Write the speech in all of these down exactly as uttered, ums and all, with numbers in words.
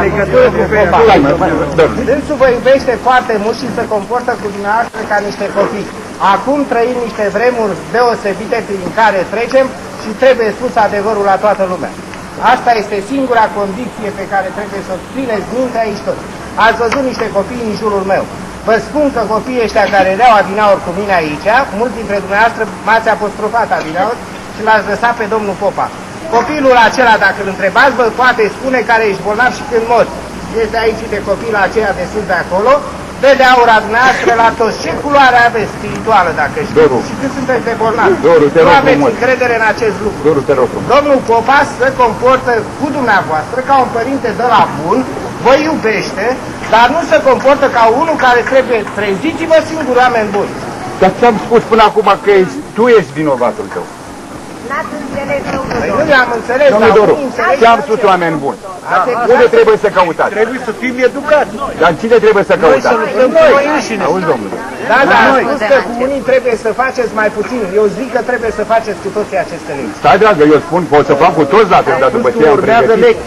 legătură cu Popa. Dânsul vă iubește foarte mult și se comportă cu dumneavoastră ca niște copii. Acum trăim niște vremuri deosebite prin care trecem și trebuie spus adevărul la toată lumea. Asta este singura condiție pe care trebuie să o țineți minte aici tot. Ați văzut niște copii în jurul meu. Vă spun că copiii ăștia care reau adinauri cu mine aici, mulți dintre dumneavoastră m-ați apostrofat adinauri și l-ați lăsat pe domnul Popa. Copilul acela, dacă îl întrebați, vă poate spune care ești bolnav și când mori. Este aici de copilul aceea de sus de acolo, dă de aura dumneavoastră la toți. Ce culoare aveți spirituală, dacă știți? Doru. Și când sunteți de bolnavi? Doru, te rog nu aveți frumos. încredere în acest lucru. Doru, te rog frumos. Domnul Popa se comportă cu dumneavoastră ca un părinte de la bun, vă iubește, dar nu se comportă ca unul care trebuie treziți-vă singuri oameni buni. Dar ți-am spus până acum că ești, tu ești vinovatul tău. N-ați înțeles, domnul Păi Doru. nu le-am înțeles, Domnul dar Doru, unii înțeleg ți-am așa. spus oameni buni. Da. Unde trebuie să căutați? Trebuie să fim educați. Dar cine trebuie să căutați? luptăm cu noi înșine. Auzi, domnule. Da, dar am spus că cu unii trebuie să faceți mai puțin. Eu zic că trebuie să faceți cu toții aceste legi. Stai, dragă, eu spun, pot să fac cu toți la fel, dar după ce am pregătit.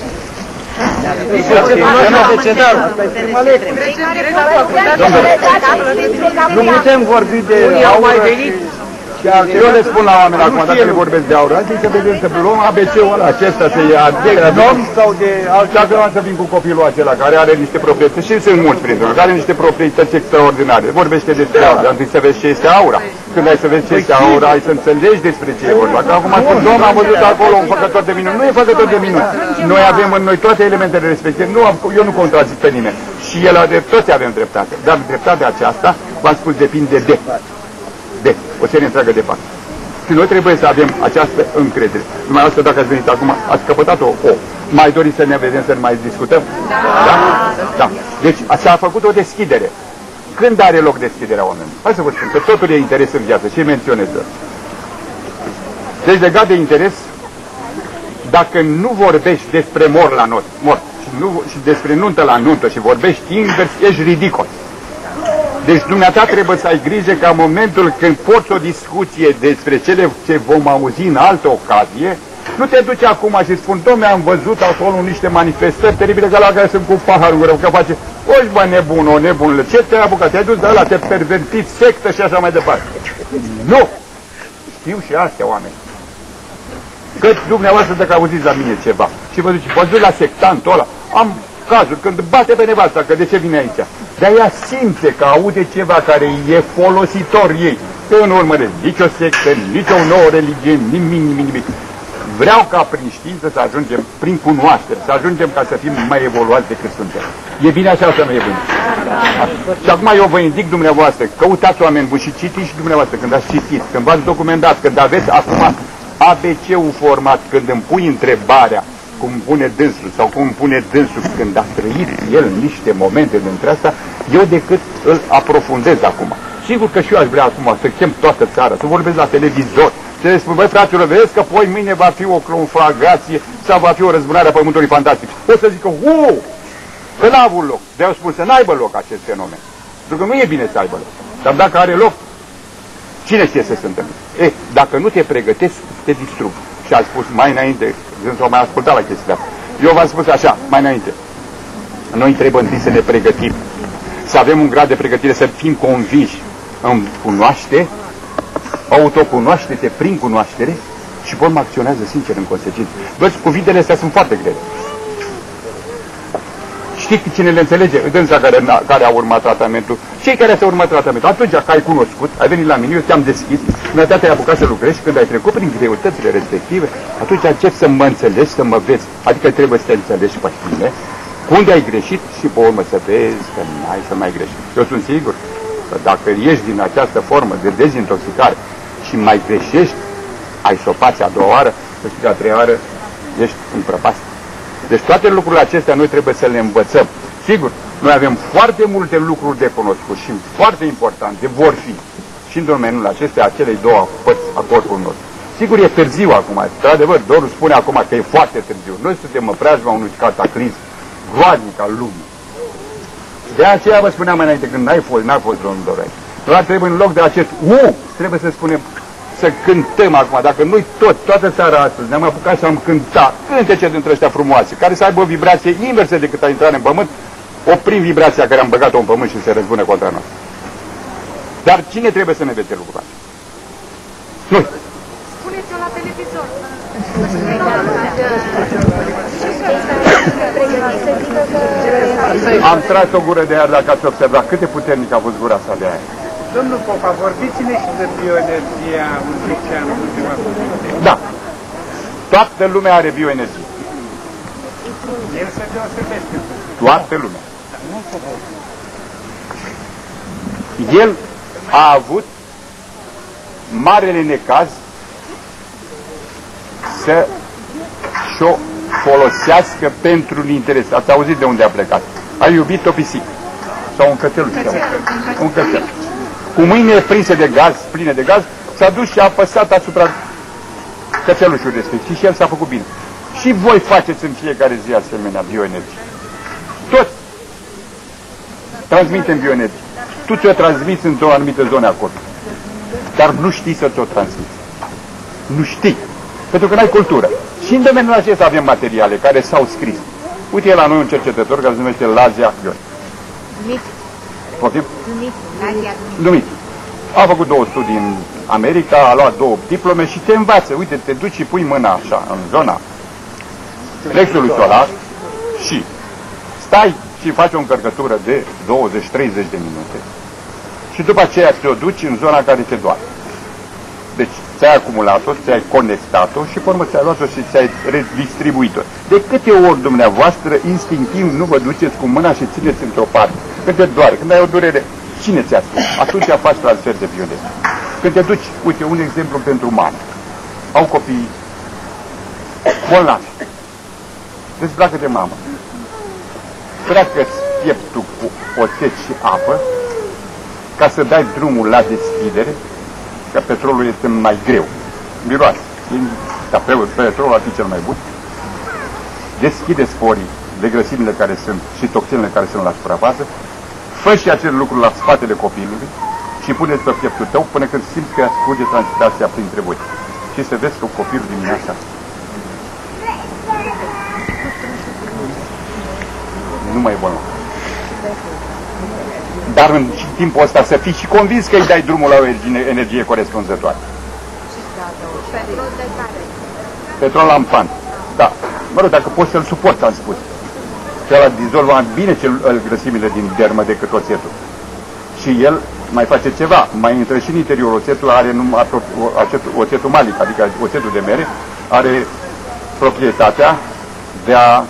Nu putem vorbi de aură. Eu le spun la oameni acum, dacă le vorbesc de aură, zic că vedem să luăm A B C-ul ăla acesta, să ia de Om sau de alt. Dacă vreau să vin cu copilul acela care are niște proprietăți, și sunt mulți printre care are niște proprietăți extraordinare, vorbește despre aura, dar întâi să vezi ce este aura. Când ai să vezi ce este aura, ai să înțelegi despre ce e vorba. Că acum spun, Domnul, am văzut acolo un făcător de minuni. Nu e făcător de minuni. Noi avem în noi toate elementele respective. Nu, eu nu contrazic pe nimeni. Și el are, toți avem dreptate. Dar dreptatea aceasta, v-am spus, depinde de. De. O serie întreagă de fapt. Și noi trebuie să avem această încredere. Numai asta, dacă ați venit acum, ați căpătat-o. O. Mai doriți să ne vedem, să ne mai discutăm? Da? Da. Deci s-a făcut o deschidere. Când are loc deschiderea oamenilor? Hai să vă spun, că totul e interes în viață. Ce menționez eu? Deci legat de interes, dacă nu vorbești despre mor la not, mort, și, nu, și despre nuntă la nuntă și vorbești invers, ești ridicol. Deci dumneata trebuie să ai grijă ca în momentul când porți o discuție despre cele ce vom auzi în altă ocazie, nu te duci acum și spun, dom'le, am văzut acolo niște manifestări teribile ca la care sunt cu paharul în gură, că face, oși bă nebun, o nebunule, ce te-ai apucat? Te-ai dus de ăla, te pervertit, sectă și așa mai departe. Nu! Știu și astea oameni. Că dumneavoastră dacă auziți la mine ceva și vă duci, vă duci la sectantul ăla, am cazul când bate pe nevasta, că de ce vine aici? Dar ea simte că aude ceva care e folositor ei. Că nu urmăresc nici o sectă, nici o nouă religie, nimic, nimic, nimic. Vreau ca prin știință să ajungem, prin cunoaștere, să ajungem ca să fim mai evoluați decât suntem. E bine așa să nu e bine? Și acum eu vă indic dumneavoastră, căutați oameni buni și citiți și dumneavoastră când ați citit, când v-ați documentat, când aveți acum A B C-ul format, când îmi pui întrebarea, cum pune dânsul sau cum pune dânsul când a trăit el niște momente dintre asta, eu decât îl aprofundez acum. Sigur că și eu aș vrea acum să chem toată țara, să vorbesc la televizor, să le spun, băi fraților, vedeți că poi mâine va fi o conflagrație sau va fi o răzbunare a Pământului Fantastic. O să zică, uuu, că n-a avut loc. De-au spus să n-aibă loc acest fenomen. Pentru că nu e bine să aibă loc. Dar dacă are loc, cine știe să se întâmple? E, dacă nu te pregătești, te distrug. Și a spus mai înainte, s-au mai ascultat la chestia asta. Eu v-am spus așa, mai înainte. Noi trebuie întâi să ne pregătim. Să avem un grad de pregătire, să fim convinși în cunoaște, autocunoaște-te prin cunoaștere și până acționează sincer în consecință. Văd, cuvintele astea sunt foarte grele. Știi cine le înțelege? Dânsa care, care a urmat tratamentul. Cei care au urmat tratamentul. Atunci că ai cunoscut, ai venit la mine, eu te-am deschis, mi-a te-ai apucat să lucrezi și când ai trecut prin greutățile respective, atunci începi să mă înțelegi, să mă vezi. Adică trebuie să te înțelegi pe tine, unde ai greșit și pe urmă să vezi că n-ai să mai greșești. Eu sunt sigur că dacă ieși din această formă de dezintoxicare și mai greșești, ai sopați a doua oară, și a treia oară ești în prăpastie. Deci toate lucrurile acestea noi trebuie să le învățăm. Sigur, noi avem foarte multe lucruri de cunoscut și foarte importante vor fi și în domeniul acestea acelei două părți a corpului nostru. Sigur, e târziu acum. Într-adevăr, Doru spune acum că e foarte târziu. Noi suntem în preajma unui cataclism groaznic al lumii. De aceea vă spuneam mai înainte, când n-ai fost, n-a fost domnul Dorai. Doar trebuie în loc de acest U, trebuie să spunem, să cântăm acum, dacă noi tot, toată seara astăzi ne-am apucat și am cântat cântece dintre ăștia frumoase, care să aibă o vibrație inversă decât a intrat în pământ, oprim vibrația care am băgat-o în pământ și se răzbune contra noastră. Dar cine trebuie să ne vede lucrul ăsta? Noi. Spuneți-o la televizor. Am tras o gură de aer, dacă ați observat cât de puternic a fost gura sa de aer. Domnul Popa, vorbiți-ne și de bioenergia ulriciană, ultima cuvinte. Da. Toată lumea are bioenergie. El se deosebește. Toată lumea. El a avut marele necaz să și-o folosească pentru un interes. Ați auzit de unde a plecat. A iubit o pisică. Sau un cățeluș. Un cățel. Cu mâinile prinse de gaz, pline de gaz, s-a dus și a apăsat asupra cățelușului respectiv și el s-a făcut bine. Și voi faceți în fiecare zi asemenea bioenergie. Toți transmitem bioenergie. Tu ți-o transmiți într-o anumită zonă acolo. Dar nu știi să ți-o transmiți. Nu știi. Pentru că n-ai cultură. Și în domeniul acesta avem materiale care s-au scris. Uite, e la noi un cercetător care se numește Lazia Ion. Numit. Poftim? Numit. Lazia. Numit. A făcut două studii în America, a luat două diplome și te învață. Uite, te duci și pui mâna așa, în zona plexului solar și stai și faci o încărcătură de douăzeci treizeci de minute. Și după aceea te-o duci în zona care te doare. Deci ți-ai acumulat-o, ți-ai conectat-o și pe urmă ți-ai luat-o și ți-ai redistribuit-o. De câte ori dumneavoastră instinctiv nu vă duceți cu mâna și țineți într-o parte? Când te doare, când ai o durere, cine ți-a spus? Atunci faci transfer de bioenergie. Când te duci, uite, un exemplu pentru mamă. Au copii bolnavi. Dezbracă de mamă. Treacă-ți pieptul cu oțet și apă ca să dai drumul la deschidere, că petrolul este mai greu. Miroase. Dar petrolul ar fi cel mai bun. Deschide sporii de grăsimile care sunt și toxinele care sunt la suprafață. Fă și acel lucru la spatele copilului și pune-ți pe pieptul tău până când simți că scurge transpirația printre voi. Și să vezi că copilul dimineața nu mai e bolnav. Dar în timpul ăsta să fii și convins că îi dai drumul la o energie, energie corespunzătoare. Petrol de care? Petrol lampant. Da. Mă rog, dacă poți să-l suporți, am spus. Că ăla dizolva bine cel, grăsimile din dermă decât oțetul. Și el mai face ceva. Mai intră și în interior. Oțetul are numai oțetul, oțetul malic, adică oțetul de mere, are proprietatea de a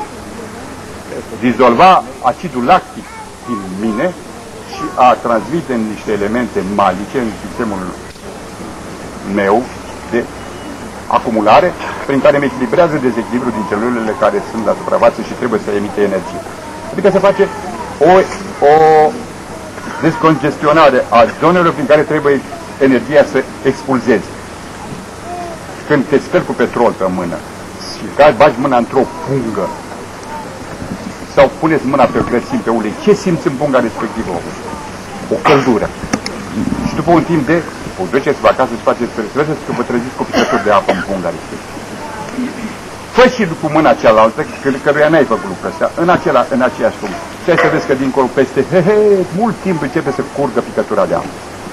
dizolva acidul lactic din mine și a transmite niște elemente malice în sistemul meu de acumulare, prin care îmi echilibrează dezechilibru din celulele care sunt la suprafață și trebuie să emite energie. Adică se face o, o descongestionare a zonelor prin care trebuie energia să expulzeze. Când te speli cu petrol pe mână și bagi mâna într-o pungă sau puneți mâna pe grăsimi, pe ulei, ce simți în punga respectivă? O căldură. Și după un timp de, o duceți-vă acasă și faceți prețioasă și că vă treziți cu picături de apă în punga respectivă. Fă și cu mâna cealaltă, că, căruia n-ai făcut lucrul ăsta, în, acela, în aceeași punct. Și ai să vezi că dincolo peste, he, he, mult timp începe să curgă picătura de apă.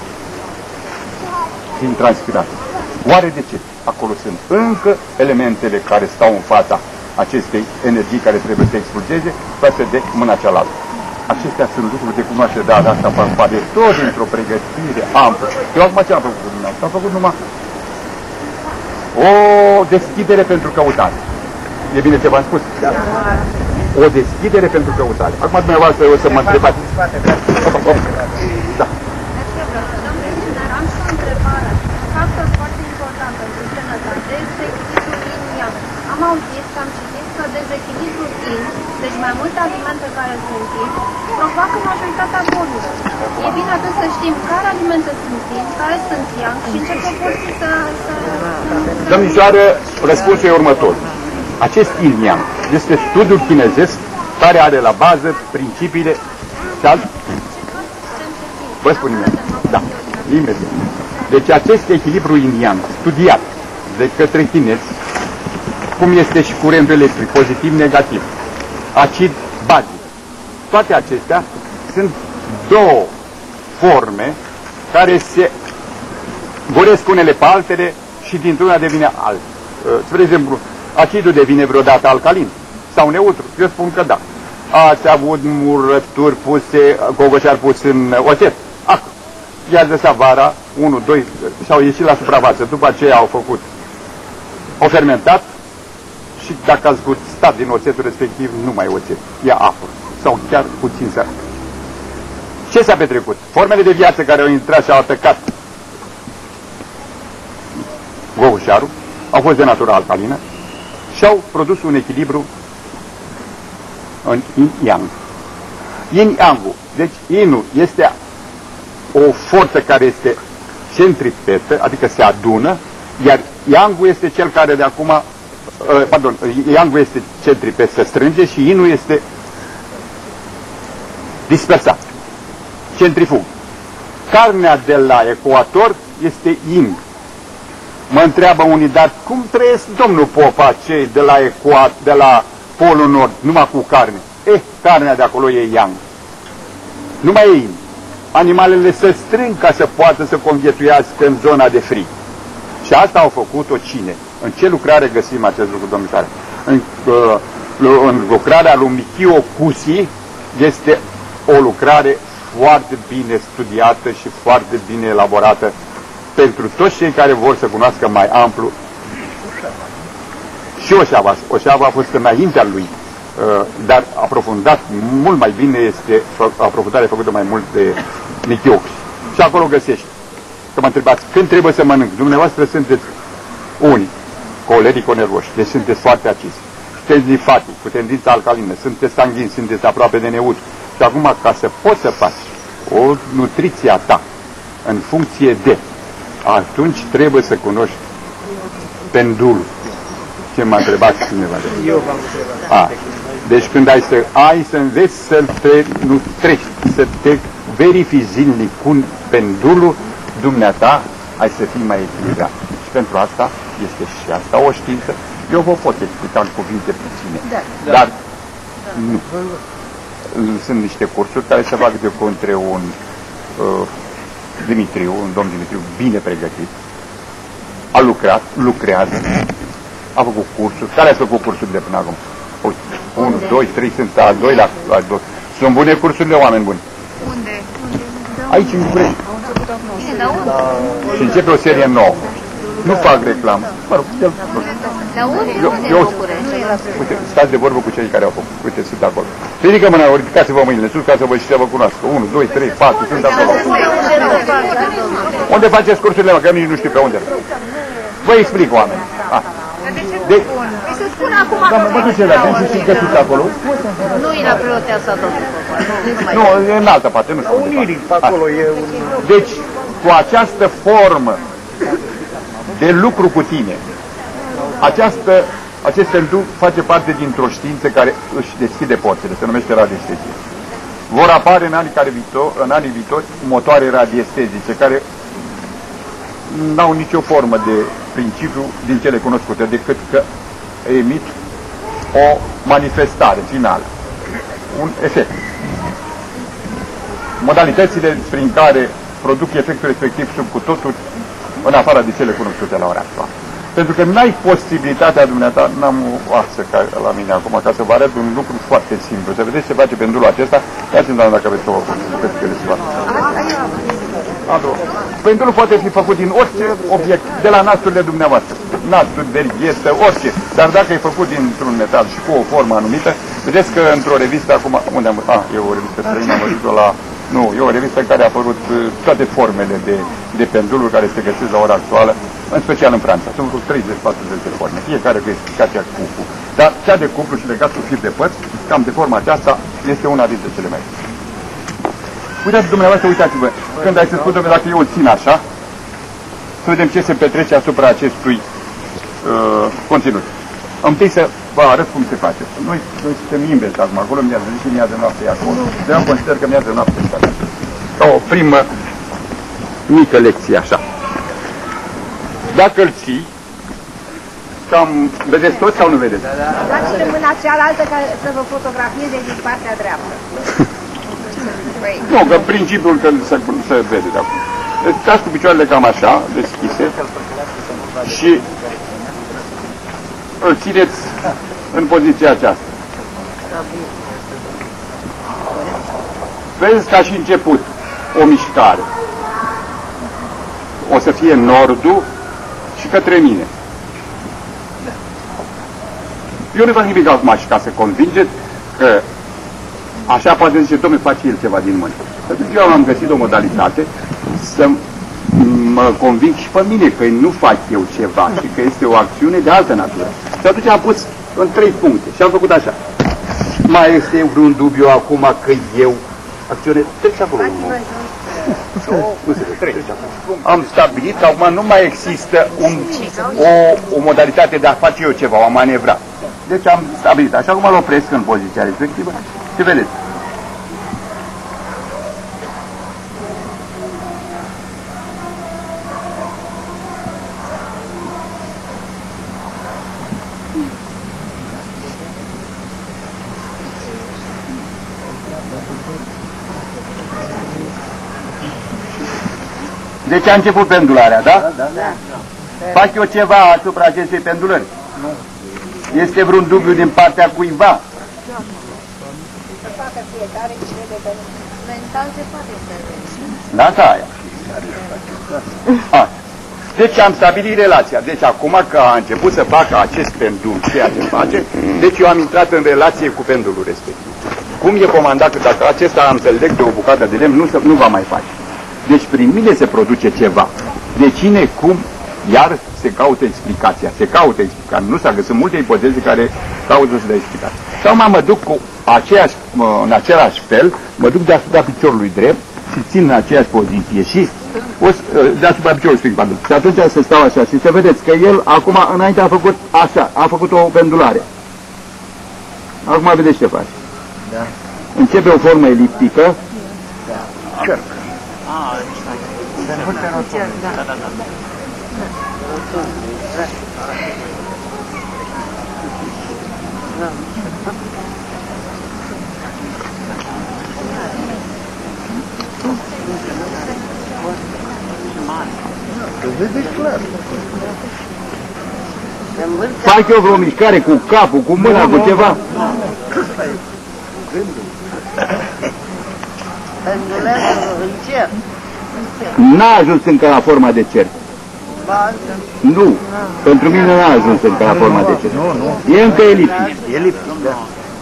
Din transpirație. Oare de ce? Acolo sunt încă elementele care stau în fața acestei energii care trebuie să expulzeze față de mâna cealaltă. Acestea sunt lucruri de cunoaștere, dar asta pare tot dintr-o pregătire amplă. Eu acum ce am făcut cu dumneavoastră? Am făcut numai o deschidere pentru căutare. E bine ce v-am spus? Da. O deschidere pentru căutare. Acum dumneavoastră o să mă întrebați. Da. Am și o întrebare. Un factor foarte important pentru sănătate este echilibrul yin-yang. Am auzit, am citit că dezechilibrul yin, deci mai multe alimente care sunt yin, provoacă majoritatea bolilor. E bine atunci să știm care alimente sunt yin, care sunt yang și în ce proporții să... Domnișoară, răspunsul e următor. Acest yin-yang este studiul chinezesc care are la bază principiile și al... Vă spun imediat. Da, imediat. Deci acest echilibru yin-yang, studiat de către chinezi, cum este și curentul electric, pozitiv-negativ, acid bazic, toate acestea sunt două forme care se goresc unele pe altele și dintr-una devine alt. Spre exemplu, acidul devine vreodată alcalin sau neutru. Eu spun că da. Ați avut murături puse, gogoșari pus în oțet. Acum, iar de vara, unu, doi, și-au ieșit la suprafață. După aceea au făcut, au fermentat și dacă ați gustat din oțetul respectiv, nu mai oțet, e apă sau chiar puțin sărat. Ce s-a petrecut? Formele de viață care au intrat și au atacat gogoșarul au fost de natură alcalină și au produs un echilibru în yin-yang. Yin-yang-ul, deci yin-ul este o forță care este centripetă, adică se adună, iar yang-ul este cel care de acum, uh, pardon, yang-ul este centripet, se strânge și yin-ul este dispersat, centrifug. Carnea de la ecuator este yin. Mă întreabă unii, dar cum trăiesc domnul Popa cei de la ecuator, de la Polul Nord, numai cu carne? Eh, carnea de acolo e yang. Nu mai e yin. Animalele se strâng ca să poată să conviețuiască în zona de frig. Și asta au făcut-o cine? În ce lucrare găsim acest lucru, domnișoare? În, uh, în lucrarea lui Michio Cusi este o lucrare foarte bine studiată și foarte bine elaborată pentru toți cei care vor să cunoască mai amplu. Și Oșava. Oșava a fost înaintea lui, uh, dar aprofundat mult mai bine este aprofundarea făcută mai mult de Michio Cusi. Și acolo găsești. Că mă întrebați, când trebuie să mănânc? Dumneavoastră sunteți unii colerico-nervoși, deci sunteți foarte acizi. Sunteți lifatic, cu tendință alcalină, sunteți sanguini, sunteți aproape de neutru. Și acum, ca să poți să faci o nutriție a ta în funcție de, atunci trebuie să cunoști pendulul. Ce m-a întrebat cineva de Eu v-am întrebat. A, deci când ai să, ai să înveți să te nutrești, să te verifici zilnic cu pendulul, dumneata ai să fii mai echilibrat. Și pentru asta este și asta o știință. Eu vă pot explica în cuvinte puține, da. Dar da. Nu. Sunt niște cursuri care se fac de către un uh, Dimitriu, un domn Dimitriu bine pregătit, a lucrat, lucrează, a făcut cursuri. Care a făcut cursurile până acum? Uite, unu, doi, trei, sunt al doilea, al doilea. Sunt bune cursurile, oameni buni. Unde? Aici, în București. Și începe o serie nouă. Nu fac reclamă. Mă rog, el, nu știu. Dar unde? Eu, eu, uite, stați de vorbă cu cei care au făcut. Uite, sunt acolo. Ridică mâna, ridicați-vă mâinile sus ca să vă și să vă cunoască. unu, doi, trei, patru, sunt acolo. Unde faceți cursurile, mă, că nici nu știu pe unde. Vă explic, oameni. Ah. De... Să spun acum da, mă duce la dâns și găsiți acolo. nu e la preotea sa, domnul. Nu, e în altă parte, nu știu. Unirii, pe acolo e un... Deci, cu această formă de lucru cu tine, această, acest pendul face parte dintr-o știință care își deschide porțile, se numește radiestezie. Vor apare în anii, care viitor, în anii viitori motoare radiestezice care n-au nicio formă de principiu din cele cunoscute, decât că emit o manifestare finală, un efect. Modalitățile prin care produc efectul respectiv sunt cu totul în afara de cele cunoscute la ora actuală. Pentru că n-ai posibilitatea dumneata, n-am o axă ca la mine acum, ca să vă arăt un lucru foarte simplu. Să vedeți ce face pendulul acesta, ia-ți-mi doamna dacă aveți o pendulul poate fi făcut din orice obiect, de la nasurile dumneavoastră. Nasuri, verghetă, orice. Dar dacă e făcut dintr-un metal și cu o formă anumită, vedeți că într-o revistă acum, unde am văzut? Ah, e o revistă străină, am văzut-o la... Nu, e o revistă în care a apărut toate formele de, de penduluri care se găsesc la ora actuală, în special în Franța. Sunt vreo treizeci patruzeci de forme, fiecare cu explicația cuplu. Dar cea de cuplu și legat cu fir de părți, cam de forma aceasta, este una dintre cele mai bune. Uitați, dumneavoastră, uitați-vă, când ai să spun, domnule, dacă eu îl țin așa, să vedem ce se petrece asupra acestui uh, conținut. Întâi să vă arăt cum se face. Noi, noi suntem invers acum, acolo miază zi și miază noapte acolo. De eu consider că miază noapte. Ca o primă mică lecție așa. Dacă îl ții, cam, vedeți toți sau nu vedeți? Dați de mâna cealaltă ca să vă fotografieze din partea dreaptă. Nu, că principiul că se, se vede de acum. Deci stați cu picioarele cam așa, deschise, și îl țineți în poziția aceasta. Vezi ca și început o mișcare. O să fie nordul și către mine. Eu nu fac nimic acum și ca să convingeți că așa poate zice, dom'le, face el ceva din mână. Pentru că eu am găsit o modalitate să mă conving și pe mine că nu fac eu ceva și că este o acțiune de altă natură. Și atunci am pus în trei puncte și am făcut așa. Mai este vreun dubiu acum că eu acționez? Treci acolo. Nu se trece acolo. Am stabilit că acum nu mai există un, o, o modalitate de a face eu ceva, o manevra. Deci am stabilit. Așa cum îl opresc în poziția respectivă, și vedeți. Deci a început pendularea, da? Da, da, da. Fac eu ceva asupra acestei pendulări? Nu. Este vreun dubiu din partea cuiva? Da, da, aia. A. Deci am stabilit relația. Deci acum că a început să facă acest pendul, ceea ce face, deci eu am intrat în relație cu pendulul respectiv. Cum e comandat că dacă acesta am să-l leg de o bucată de lemn, nu, nu va mai face. Deci prin mine se produce ceva. De cine, cum, iar se caută explicația. Se caută explicația. Nu s-a găsit multe ipoteze care caută să dea explicație. Sau mă duc cu aceeași, în același fel, mă duc deasupra piciorului drept și țin în aceeași poziție și o, deasupra piciorului stâng. Și atunci să stau așa și să vedeți că el acum înainte a făcut așa, a făcut o pendulare. Acum vedeți ce face. Da. Începe o formă eliptică. Da. Cerc. Ah, da, da, da. Fac eu vreo mișcare cu capul, cu mâna, cu ceva? N-a ajuns încă la forma de cerc. Nu. Pentru mine n-a ajuns încă la forma de cerc. E încă eliptic. Eliptic, da.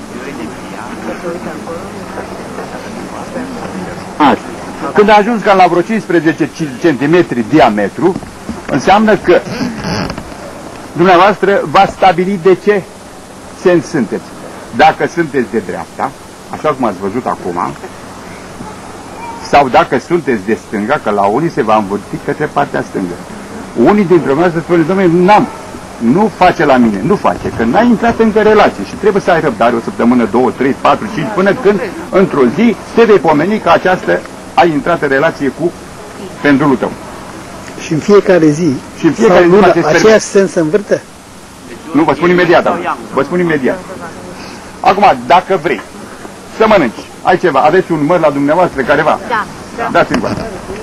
Așa. Când a ajuns cam la vreo cincisprezece centimetri diametru, înseamnă că dumneavoastră va stabili de ce sens sunteți. Dacă sunteți de dreapta, așa cum ați văzut acum, sau dacă sunteți de stânga, că la unii se va învârti către partea stângă. Unii dintre noi se spune, dom'le, n-am, nu face la mine, nu face, că n-ai intrat încă relație și trebuie să ai răbdare o săptămână, două, trei, patru, cinci, până când, într-o zi, te vei pomeni că această ai intrat în relație cu pendulul tău. Și în fiecare zi, și în fiecare sau zi lună, aceeași sens se învârte? Nu, vă spun imediat, vă spun imediat. Acum, dacă vrei să mănânci, ai ceva, aveți un măr la dumneavoastră careva? Da. Da. Dați-mi bani.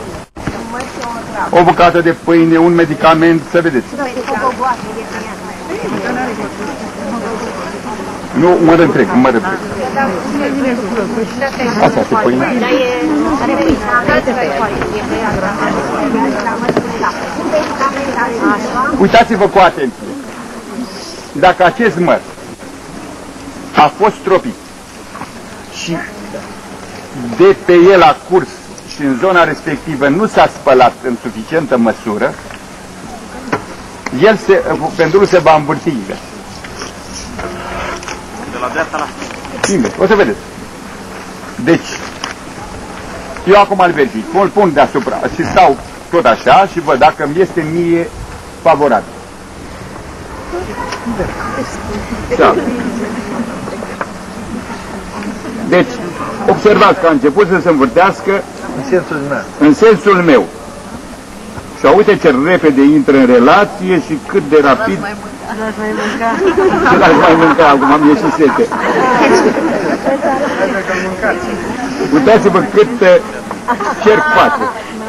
O bucată de pâine, un medicament, să vedeți. Nu, măr întreg, măr întreg. Asta este pâine. Uitați-vă cu atenție. Dacă acest măr a fost stropit și de pe el a curs și în zona respectivă nu s-a spălat în suficientă măsură, el se, pendulul se va învârti invers. De la dreapta la invers. O să vedeți. Deci, eu acum îl verific, îl pun deasupra și stau tot așa și văd dacă îmi este mie favorabil. Da. Deci, observați că a început să se învârtească în sensul meu. În sensul meu. Și Sau uite ce repede intră în relație și cât de rapid... L-aș mai mânca. Ce l-aș mai mânca? Acum am ieșit sete. Uitați-vă cât cerc face.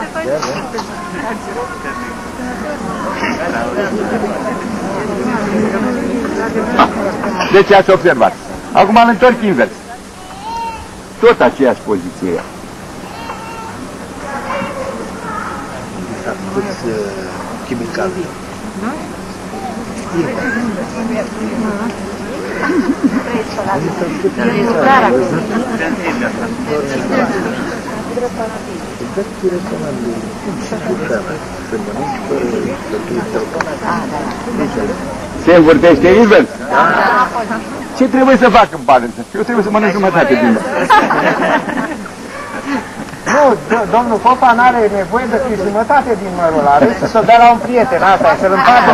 Ah, deci ați observat. Acum îl întorc invers. Tot aceeași poziție ea. Chimical. Se învârtește invers. Ce trebuie să fac în balanță? Eu trebuie să mănânc jumătate din mă. Nu, domnul Popa n-are nevoie de jumătate din mărul ăla, are să-l dea la un prieten, asta e, să-l împartă.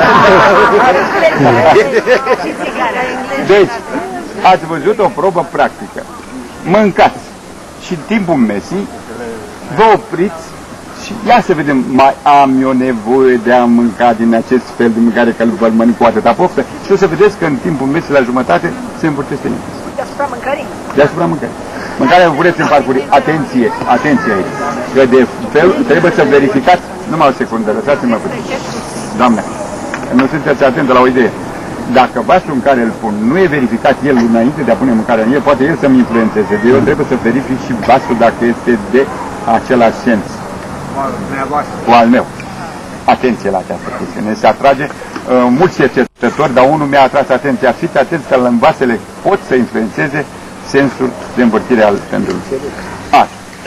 Deci, ați văzut o probă practică. Mâncați și în timpul mesii vă opriți și ia să vedem, mai am eu nevoie de a mânca din acest fel de mâncare că îl mănânc cu atâta poftă și o să vedeți că în timpul mesii la jumătate se învârtește invers. Deasupra mâncării. Deasupra mâncării. Mâncarea vă puneți în parcuri. Atenție, atenție aici. Că de fel trebuie să verificați. Numai o secundă, lăsați-mă puțin. Doamne, nu sunteți atentă la o idee. Dacă vasul în care îl pun nu e verificat el înainte de a pune mâncarea în el, poate el să-mi influențeze. Eu trebuie să verific și vasul dacă este de același sens cu al meu. Atenție la această chestiune. Se atrage uh, mulți cercetători, dar unul mi-a atras atenția. Fiți atenți că în vasele pot să influențeze sensul de învârtire al pendulului. Așa.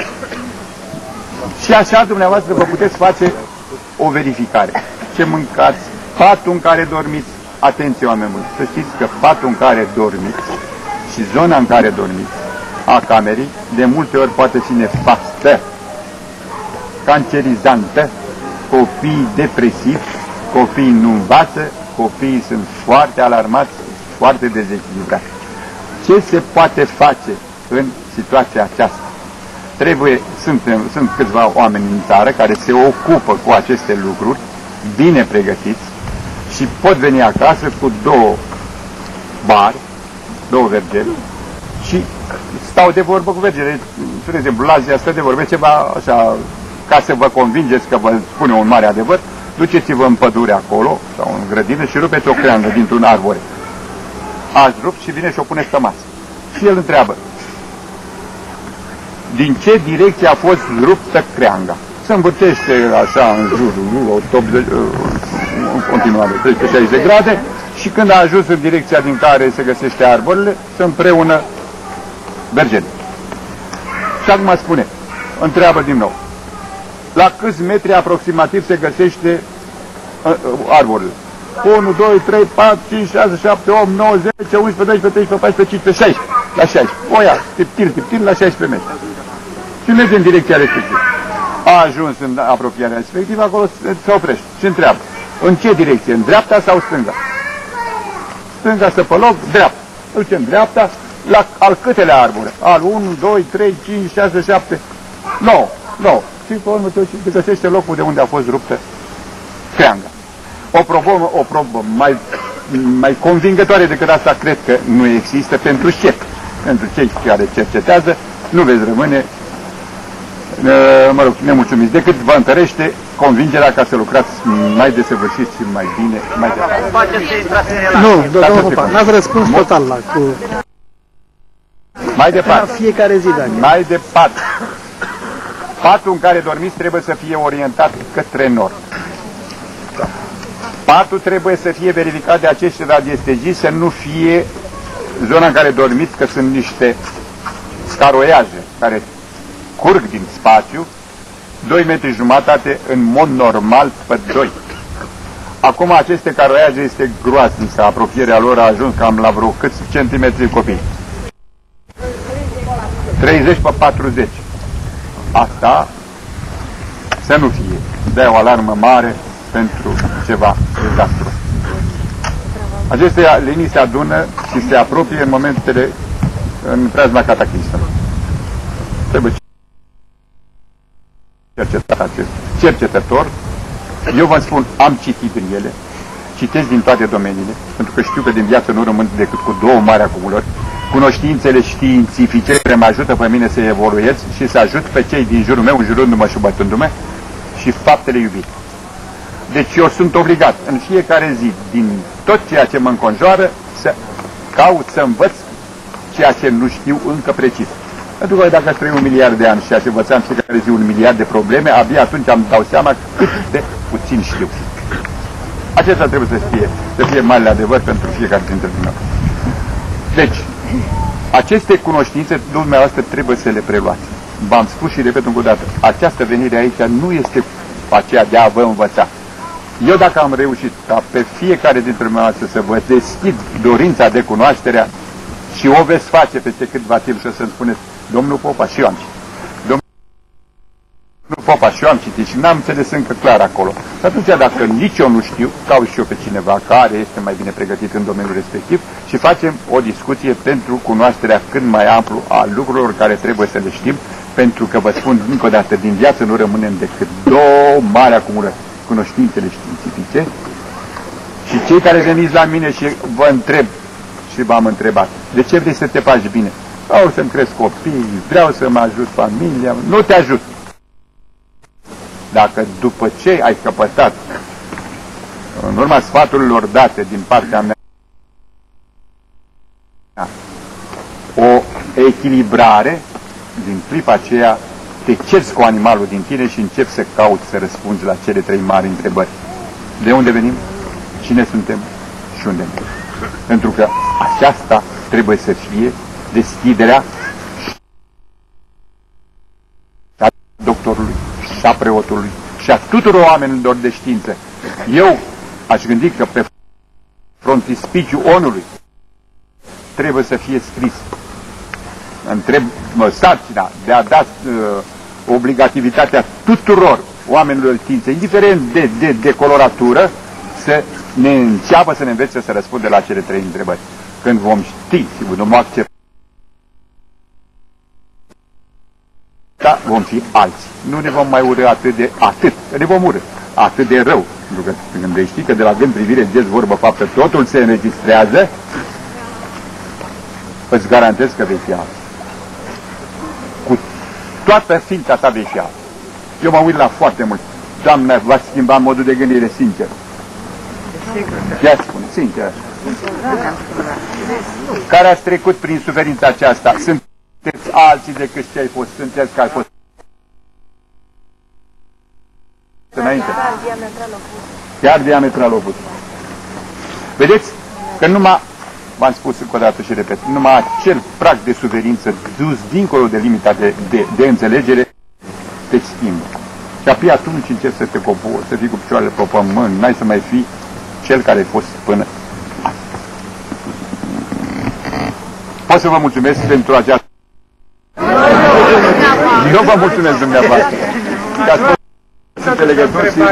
Și așa dumneavoastră vă puteți face o verificare. Ce mâncați? Patul în care dormiți. Atenție, oameni buni, să știți că patul în care dormiți și zona în care dormiți a camerei de multe ori poate fi nefastă, cancerizantă, copiii depresivi, copiii nu învață, copiii sunt foarte alarmați, foarte dezechilibrați. Ce se poate face în situația aceasta? Trebuie, sunt, sunt câțiva oameni în țară care se ocupă cu aceste lucruri, bine pregătiți, și pot veni acasă cu două bari, două vergeri și stau de vorbă cu vergere. De exemplu, Lazia stă de vorbă ceva așa, ca să vă convingeți că vă spune un mare adevăr, duceți-vă în pădure acolo, sau în grădină și rupeți o creangă dintr-un arbore. Ați rupt și vine și o puneți pe masă. Și el întreabă, din ce direcție a fost ruptă creanga? Se învârtește așa în jurul, o top de, în continuare, treizeci șaizeci de grade, și când a ajuns în direcția din care se găsește arborele, se împreună bergerii. Și acum spune, întreabă din nou, la câți metri aproximativ se găsește uh, arborele? unu, doi, trei, patru, cinci, șase, șapte, opt, nouă, zece, unsprezece, doisprezece, treisprezece, paisprezece, cincisprezece, șaisprezece. La șaisprezece. O ia, tiptil, tiptil, la șaisprezece metri. Și merge în direcția respectivă. A ajuns în apropierea respectivă, acolo se oprește și întreabă. În ce direcție? În dreapta sau stânga? Stânga stă pe loc, dreapta. Duce în dreapta, la al câtelea arbore? Al unu, doi, trei, cinci, șase, șapte, nouă. nouă. Și pe urmă se găsește locul de unde a fost ruptă creanga. O probă, o probă mai, mai convingătoare decât asta cred că nu există pentru șef. Pentru cei care cercetează, nu veți rămâne, mă rog, nemulțumiți, decât vă întărește convingerea ca să lucrați mai desăvârșit și mai bine, mai departe. Nu, domnul Popa, n-ați răspuns total la cu... Mai departe. Fiecare zi, Daniel. Mai departe. Patul în care dormiți trebuie să fie orientat către nord. Patul trebuie să fie verificat de acești radiesteziști, să nu fie zona în care dormiți, că sunt niște scaroiaje care curg din spațiu, doi metri jumătate în mod normal pe doi. Acum aceste caroiaje este groaznică, apropierea lor a ajuns cam la vreo câți centimetri copii. treizeci pe patruzeci. Asta să nu fie. Dă o alarmă mare pentru ceva dezastru. Aceste linii se adună și se apropie în momentele în preajma cataclismă. Trebuie cercetat acest cercetător Eu vă spun, am citit în ele, citesc din toate domeniile, pentru că știu că din viață nu rămân decât cu două mari acumulări, cunoștințele științifice care mă ajută pe mine să evoluez și să ajut pe cei din jurul meu, înjurându-mă și bătându-mă, și faptele iubite. Deci eu sunt obligat în fiecare zi, din tot ceea ce mă înconjoară, să caut să învăț ceea ce nu știu încă precis. Pentru că dacă aș trăi un miliard de ani și aș învăța în fiecare zi un miliard de probleme, abia atunci îmi dau seama cât de puțin știu. Acesta trebuie să fie, să fie marele adevăr pentru fiecare dintre noi. Deci, aceste cunoștințe dumneavoastră trebuie să le preluați. V-am spus și repet încă o dată, această venire aici nu este aceea de a vă învăța. Eu dacă am reușit ca pe fiecare dintre dumneavoastră să vă deschid dorința de cunoașterea și o veți face peste câtva timp și o să-mi spuneți, domnul Popa, și eu am citit. Domnul Popa, și eu am citit și n-am înțeles încă clar acolo. Și atunci, dacă nici eu nu știu, caut și eu pe cineva care este mai bine pregătit în domeniul respectiv și facem o discuție pentru cunoașterea cât mai amplu a lucrurilor care trebuie să le știm, pentru că vă spun încă o dată, din viață nu rămânem decât două mari acumulări, cunoștințele științifice și cei care veniți la mine și vă întreb și v-am întrebat, de ce vrei să te faci bine? Vreau să-mi cresc copiii, vreau să mă ajut familia, nu te ajut. Dacă după ce ai căpătat, în urma sfaturilor date din partea mea, o echilibrare, din clipa aceea te cerți cu animalul din tine și începi să cauți să răspunzi la cele trei mari întrebări. De unde venim? Cine suntem? Și unde mergem? Pentru că aceasta trebuie să fie deschiderea a doctorului și a preotului și a tuturor oamenilor de știință. Eu aș gândi că pe frontispiciul onului trebuie să fie scris întreb mă, sarcina de a da uh, obligativitatea tuturor oamenilor științe, indiferent de, de, de coloratură, să ne înceapă să ne învețe să răspundă la cele trei întrebări. Când vom ști și vom accepta, vom fi alții. Nu ne vom mai urâ atât de atât, ne vom urâ atât de rău. Pentru că când vei ști că de la gând, privire, gest, vorbă, faptă, totul se înregistrează, îți garantez că vei fi alții. Cu toată ființa ta vei fi alții. Eu mă uit la foarte mult. Doamne, v-ați schimbat modul de gândire, sincer. Ia spune, sincer. Care ați trecut prin suferința aceasta? Sunteți alții decât ce ai fost, sunteți care ai fost înainte. Chiar diametral opus. Vedeți că numai, v-am spus încă o dată și repet, numai acel prag de suferință dus dincolo de limita de, de, de înțelegere te schimbă. Și apoi atunci începi să te cobori, să fii cu picioarele pe pământ, n-ai să mai fii cel care ai fost până. Pot să vă mulțumesc pentru această... Eu vă mulțumesc dumneavoastră. Că ați fost înțelegători și...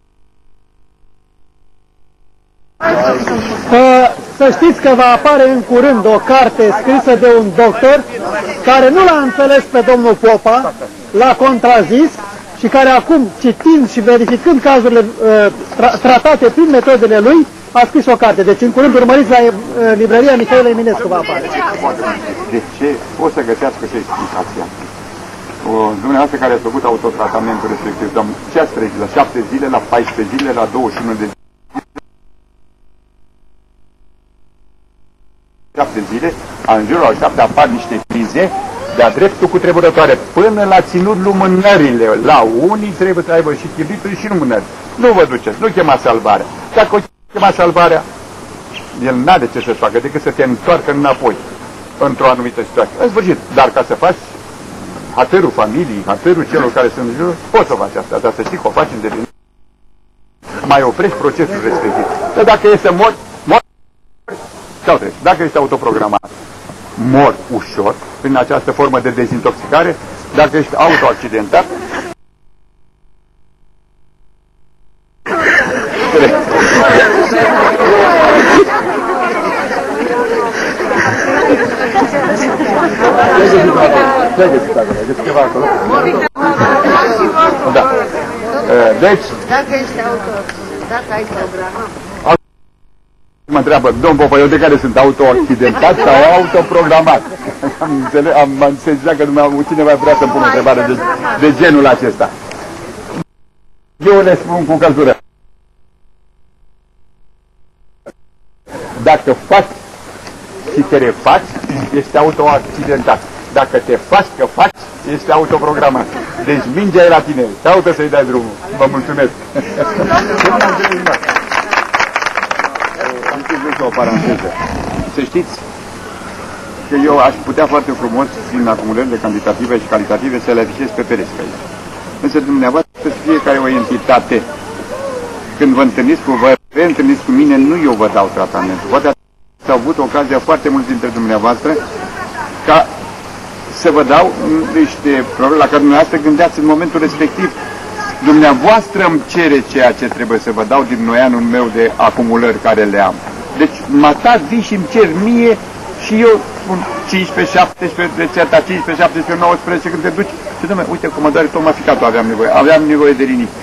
Să știți că va apare în curând o carte scrisă de un doctor care nu l-a înțeles pe domnul Popa, l-a contrazis și care acum, citind și verificând cazurile tra tratate prin metodele lui, a scris o carte. Deci în curând urmăriți la uh, librăria Mihail Eminescu va apare. De ce o să găsească și explicația? O, dumneavoastră care ați făcut autotratamentul respectiv, ce ați trăit? La șapte zile, la paisprezece zile, la douăzeci și unu de zile? șapte zile, în jurul al șapte apar niște crize de-a dreptul cu tremurătoare, până la ținut lumânările. La unii trebuie să aibă și chibrituri și lumânări. Nu vă duceți, nu chema salvarea. Dacă o chema salvarea, el n-are ce să facă decât să te întoarcă înapoi într-o anumită situație. În sfârșit, dar ca să faci hatărul familiei, hatărul celor care sunt în jur, poți să faci asta, dar să știi că o faci în devenire. Mai oprești procesul respectiv. Dar dacă e să mori, mori sau treci. Dacă ești autoprogramat, mor ușor prin această formă de dezintoxicare. Dacă ești autoaccidentat, ce ai găsit acolo? Ai găsit ceva acolo? Da. Deci, Dacă ești autor, dacă ai programat. mă întreabă, domn Popa, eu de care sunt auto-accidentat sau autoprogramat? Am înțeles, am, am senzat că dumneavoastră, cineva vrea să-mi pună o întrebare de, de genul acesta. Eu le spun cu căldură. Dacă faci și te refaci, ești auto-accidentat. Dacă te faci că faci, ești autoprogramat. Deci mingea e la tine. Caută să-i dai drumul. Vă mulțumesc. O paranteză. Să știți că eu aș putea foarte frumos, prin acumulările cantitative și calitative, să le afișez pe pereți aici. Însă dumneavoastră, fiecare o entitate, când vă întâlniți cu vă reîntâlniți cu mine, nu eu vă dau tratamentul. Poate ați avut ocazia foarte mulți dintre dumneavoastră ca să vă dau niște probleme la care dumneavoastră gândeați în momentul respectiv. Dumneavoastră îmi cere ceea ce trebuie să vă dau din noianul meu de acumulări care le am. Deci, mata vii și îmi cer mie și eu spun cincisprezece, șaptesprezece, rețeta cincisprezece, șaptesprezece, nouăsprezece, când te duci și dom'le, uite cum mă doare tocmai ficatul, aveam nevoie, aveam nevoie de rinit.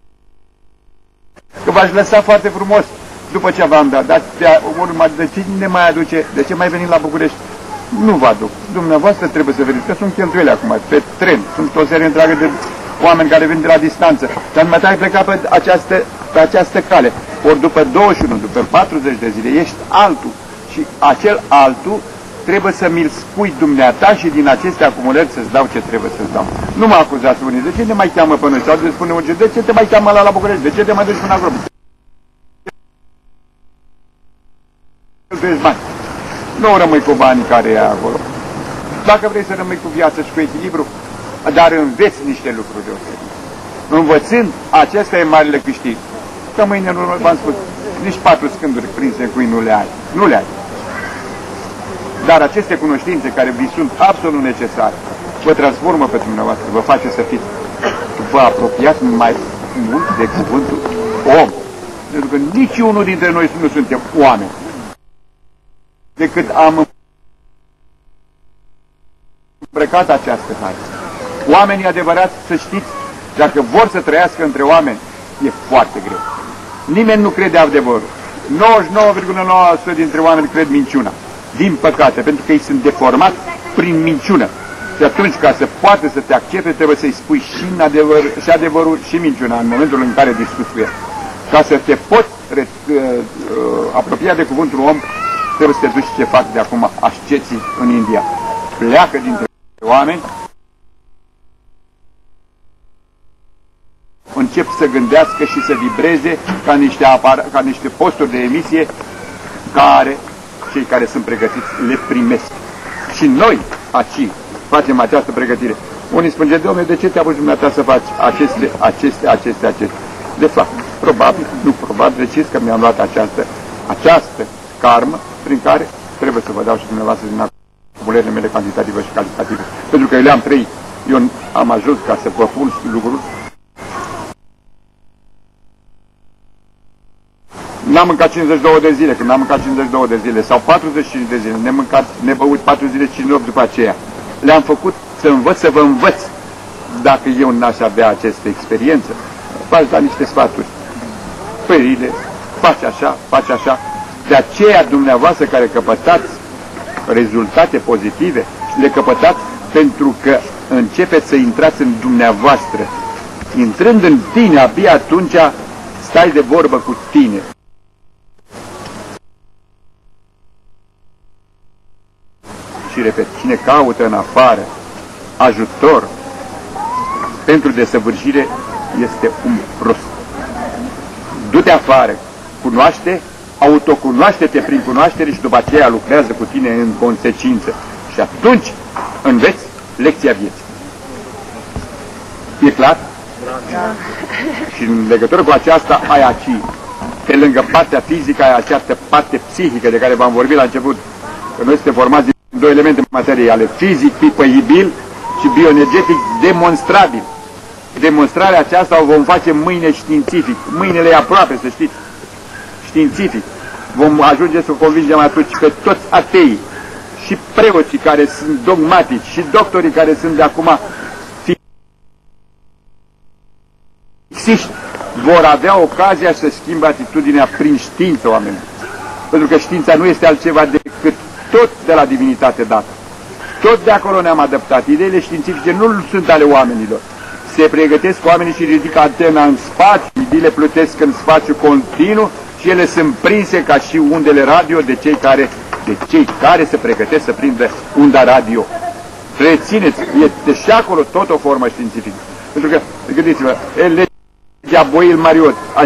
Că v-aș lăsa foarte frumos după ce v-am dat, dar de urmă, de cine mai aduce, de ce mai veniți la București? Nu vă aduc. Dumneavoastră trebuie să veniți, că sunt cheltuieli acum, pe tren, sunt o serie întreagă de oameni care vin de la distanță. Dar numai ai plecat pe această, pe această cale. Ori după douăzeci și unu, după patruzeci de zile, ești altul. Și acel altul trebuie să mi-l spui dumneata și din aceste acumulări să-ți dau ce trebuie să-ți dau. Nu mă acuzați unii. De ce ne mai cheamă pe noi? Sau de spune unii, de ce te mai cheamă la, la București? De ce te mai duci până acolo? Bani. Nu rămâi cu banii care e acolo. Dacă vrei să rămâi cu viață și cu echilibru, dar înveți niște lucruri deosebite. Învățând, acesta e marele câștig. Că mâine, în urmă, v-am spus, nici patru scânduri prinse în cui nu le ai. Nu le ai. Dar aceste cunoștințe care vi sunt absolut necesare, vă transformă pe dumneavoastră, vă face să fiți, vă apropiați mai mult de cuvântul om. Pentru că niciunul dintre noi nu suntem oameni. Decât am îmbrăcat această haină. Oamenii adevărați, să știți, dacă vor să trăiască între oameni, e foarte greu. Nimeni nu crede adevărul. nouăzeci și nouă virgulă nouă la sută dintre oameni cred minciuna. Din păcate, pentru că ei sunt deformați prin minciună. Și atunci, ca să poată să te accepte, trebuie să-i spui și, în adevăr, și adevărul și minciuna în momentul în care discuți cu el. Ca să te poți re, uh, uh, apropia de cuvântul om, trebuie să te duci ce fac de acum asceții în India. Pleacă dintre oameni, încep să gândească și să vibreze ca niște, apar ca niște posturi de emisie care cei care sunt pregătiți le primesc. Și noi, aici, facem această pregătire. Unii spun, Doamne, de ce te-a pus dumneata să faci aceste, aceste, aceste, aceste? De fapt, probabil, nu probabil, decis că mi-am luat această, această karmă prin care trebuie să vă dau și dumneavoastră din acumulările mele cantitative și calitative. Pentru că eu le-am trăit. Eu am ajuns ca să vă pun lucruri. N-am mâncat cincizeci și două de zile, când n-am mâncat cincizeci și două de zile, sau patruzeci și cinci de zile, ne mâncat, ne băut patru zile, cinci nopți după aceea. Le-am făcut să învăț, să vă învăț. Dacă eu n-aș avea această experiență, v-aș da niște sfaturi. Pările, faci așa, faci așa. De aceea, dumneavoastră care căpătați rezultate pozitive, le căpătați pentru că începeți să intrați în dumneavoastră. Intrând în tine, abia atunci stai de vorbă cu tine. Și repet, cine caută în afară ajutor pentru desăvârșire este un prost. Du-te afară, cunoaște, autocunoaște-te prin cunoaștere și după aceea lucrează cu tine în consecință. Și atunci înveți lecția vieții. E clar? Da. Și în legătură cu aceasta ai aici, pe lângă partea fizică, ai această parte psihică de care v-am vorbit la început. Că noi suntem formați din două elemente materiale, fizic, pipăibil și bioenergetic demonstrabil. Demonstrarea aceasta o vom face mâine științific. Mâinile e aproape, să știți. Științific. Vom ajunge să convingem atunci că toți ateii și preoții care sunt dogmatici și doctorii care sunt de acum științiști vor avea ocazia să schimbe atitudinea prin știință oamenii. Pentru că știința nu este altceva decât tot de la divinitate dată. Tot de acolo ne-am adaptat. Ideile științifice nu sunt ale oamenilor. Se pregătesc oamenii și ridică antena în spațiu, ideile plutesc în spațiu continuu și ele sunt prinse ca și undele radio de cei care, de cei care se pregătesc să prindă unda radio. Rețineți, este și acolo tot o formă științifică. Pentru că, gândiți-vă, legea Boyle-Marriott a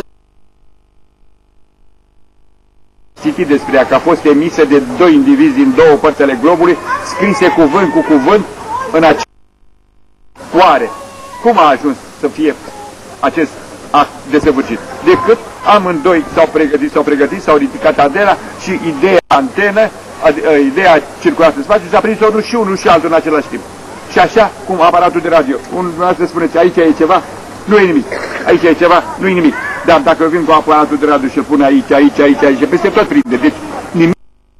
citit despre ea, că a fost emisă de doi indivizi din două părți ale globului, scrise cuvânt cu cuvânt în acea oare. Cum a ajuns să fie acest act desăvârșit? Decât amândoi s-au pregătit, s-au pregătit, s-au ridicat antena și ideea antenă, ideea circulat în spațiu, s-a prins unul și unul și altul în același timp. Și așa cum aparatul de radio, unul să spuneți, aici e ceva, nu e nimic, aici e ceva, nu e nimic. Dar dacă vin cu aparatul de radio și îl pune aici, aici, aici, aici, peste tot prinde. Deci nimic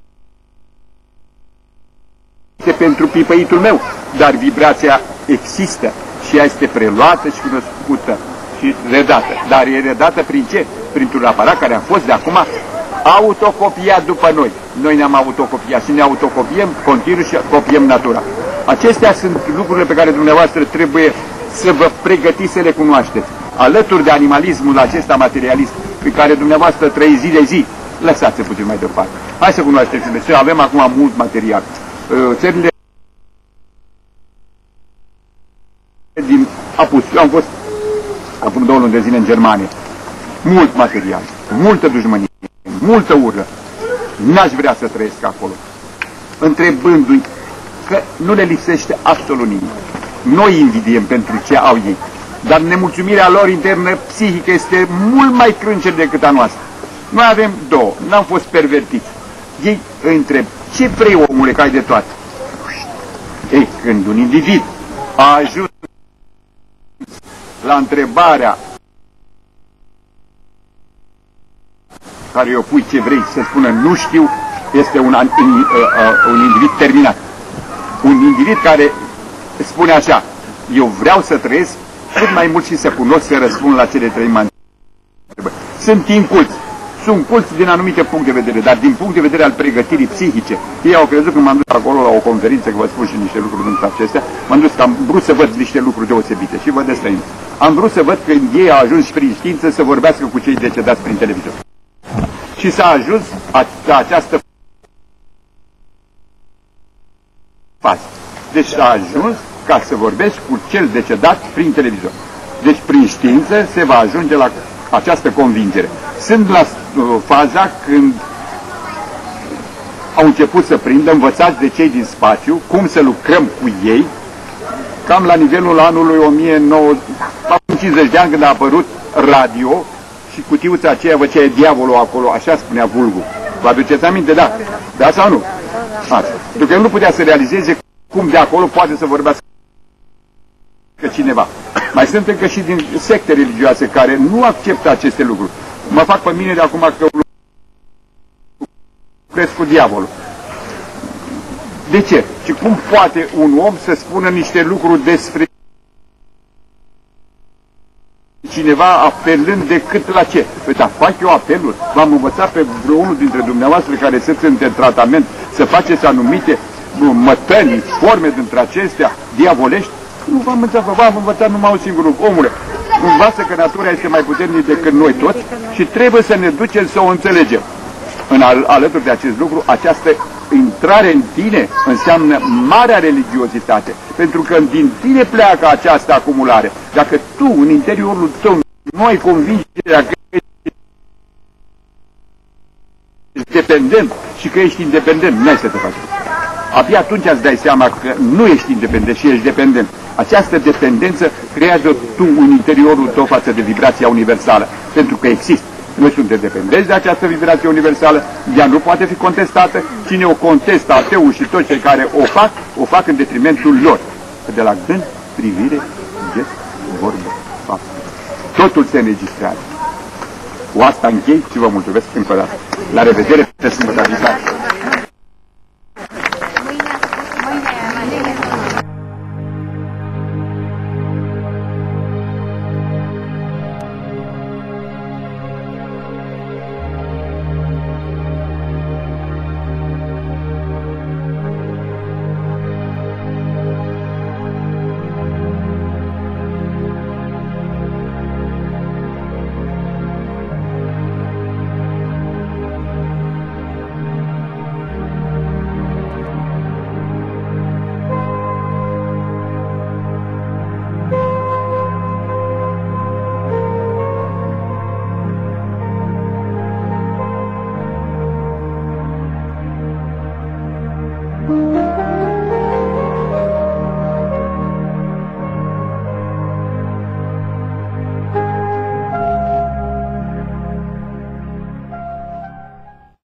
este pentru pipăitul meu, dar vibrația există și ea este preluată și cunoscută și redată. Dar e redată prin ce? Printr-un aparat care a fost de acum autocopiat după noi. Noi ne-am autocopiat și ne autocopiem continuu și copiem natura. Acestea sunt lucrurile pe care dumneavoastră trebuie să vă pregătiți să le cunoașteți. Alături de animalismul acesta materialist pe care dumneavoastră trăiți zi de zi, lăsați-o puțin mai departe. Hai să cunoașteți, să avem acum mult material. Țările din Apus, eu am fost acum două luni de zile în Germania. Mult material, multă dușmănie, multă ură. N-aș vrea să trăiesc acolo. Întrebându-i că nu le lipsește absolut nimic. Noi invidiem pentru ce au ei, dar nemulțumirea lor internă psihică este mult mai crâncenă decât a noastră. Noi avem două, n-am fost pervertiți. Ei îi întreb, ce vrei, omule, că ai de toate? Ei, când un individ a ajuns la întrebarea care o pui ce vrei să spună nu știu, este un, un, un individ terminat. Un individ care spune așa, eu vreau să trăiesc cât mai mult și să cunosc, să răspund la cele trei mă întrebări. Sunt inculți. Sunt culți din anumite punct de vedere, dar din punct de vedere al pregătirii psihice. Ei au crezut că m-am dus acolo la o conferință, că vă spun și niște lucruri dintre acestea, m-am dus că am vrut să văd niște lucruri deosebite și văd de străini. Am vrut să văd că ei au ajuns prin știință să vorbească cu cei decedați prin televizor. Și s-a ajuns la această fază. Deci s-a ajuns ca să vorbești cu cel decedat prin televizor. Deci prin știință se va ajunge la această convingere. Sunt la uh, faza când au început să prindă, învățați de cei din spațiu, cum să lucrăm cu ei, cam la nivelul anului o mie nouă sute cincizeci de ani, când a apărut radio și cutiuța aceea văcea diavolul acolo, așa spunea vulgul. Vă aduceți aminte? Da. Da sau nu? Asta. Pentru că el nu putea să realizeze cum de acolo poate să vorbească cineva. Mai sunt încă și din secte religioase care nu acceptă aceste lucruri. Mă fac pe mine de acum că lucrez cu diavolul. De ce? Și cum poate un om să spună niște lucruri despre cineva apelând decât la ce? Păi da, fac eu apelul. V-am învățat pe vreunul dintre dumneavoastră care sunteți în tratament să faceți anumite mătălii, forme dintre acestea diavolești. Nu v-am învățat, v-am învățat numai un singur lucru. Omule, învață că natura este mai puternică decât noi toți și trebuie să ne ducem să o înțelegem. În al, alături de acest lucru, această intrare în tine înseamnă marea religiozitate, pentru că din tine pleacă această acumulare. Dacă tu, în interiorul tău, nu ai convingerea că ești dependent și că ești independent, nu ai să te faci. Abia atunci îți dai seama că nu ești independent și ești dependent. Această dependență creează tu în interiorul tău față de vibrația universală, pentru că există. Noi suntem dependenți de această vibrație universală, ea nu poate fi contestată. Cine o contestă, ateul și toți cei care o fac, o fac în detrimentul lor. De la gând, privire, gest, vorbă, fapt. Totul se înregistrează. Cu asta închei și vă mulțumesc încă o dată. La revedere, pe sâmbătă viitoare.